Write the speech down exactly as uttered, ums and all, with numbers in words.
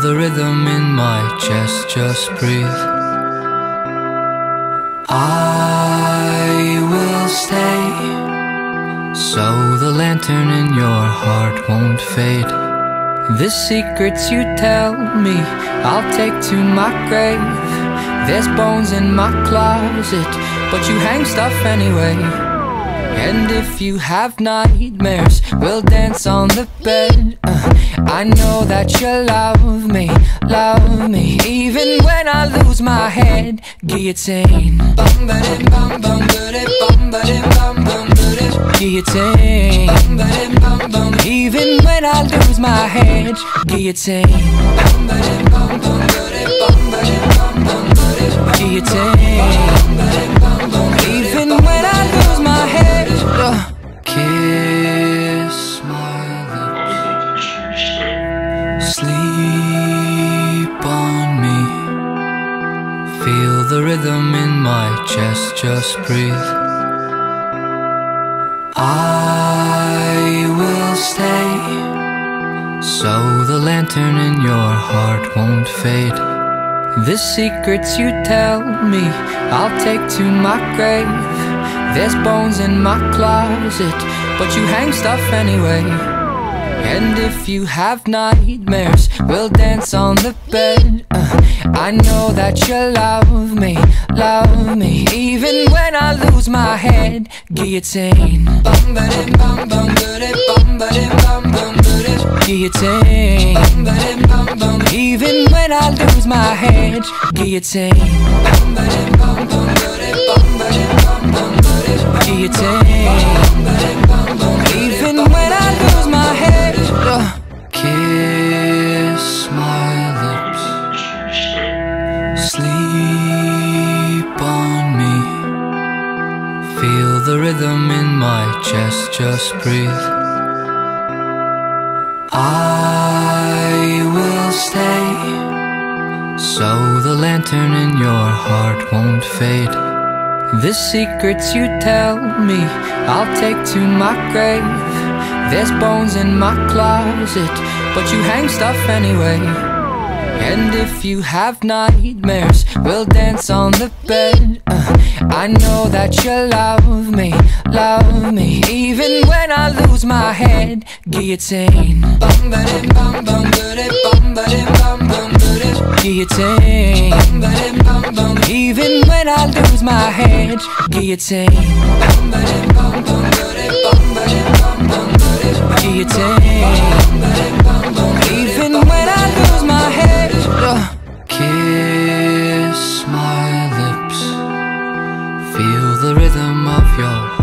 the rhythm in my chest, just breathe. I will stay, so the lantern in your heart won't fade. The secrets you tell me, I'll take to my grave. There's bones in my closet, but you hang stuff anyway. And if you have nightmares, we'll dance on the bed. uh, I know that you love me, love me, even when I lose my head. Guillotine, guillotine, even when I lose my head. Guillotine, guillotine, even when I lose my head. uh, Kiss my lips, sleep on me, feel the rhythm in my chest, just breathe. I will stay, so the lantern in your heart won't fade. The secrets you tell me, I'll take to my grave. There's bones in my closet, but you hang stuff anyway. And if you have nightmares, we'll dance on the bed. uh, I know that you love me, love me, even when I lose my head. Guillotine, guillotine, even when I lose my head. Guillotine, guillotine, even when I lose my head. uh, Kiss my lips, sleep on me, feel the rhythm in my chest, just breathe. I will stay, so the lantern in your heart won't fade. The secrets you tell me, I'll take to my grave. There's bones in my closet, but you hang stuff anyway. And if you have nightmares, we'll dance on the bed. uh, I know that you love me, love me, even when I lose my head. Guillotine, guillotine, even when I lose my head. Guillotine, guillotine, even when I lose my head. uh, Kiss my lips, feel the rhythm of your